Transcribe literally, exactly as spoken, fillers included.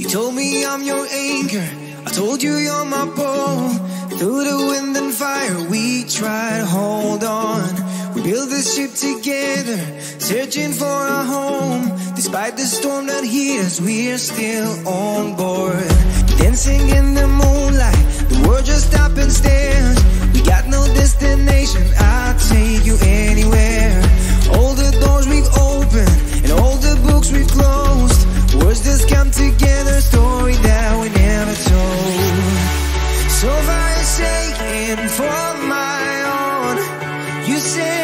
told me I'm your anchor, I told you you're my pole. Through the wind and fire we tried to hold on. We built this ship together, searching for a home. Despite the storm that hit us, we're still on board. Dancing in the moonlight, the world just stopped and stares. We got no destination, I'll take you anywhere. All the doors we've opened and all the books we've closed, words just come together, a story that we never told. So far it's taken for my own. You said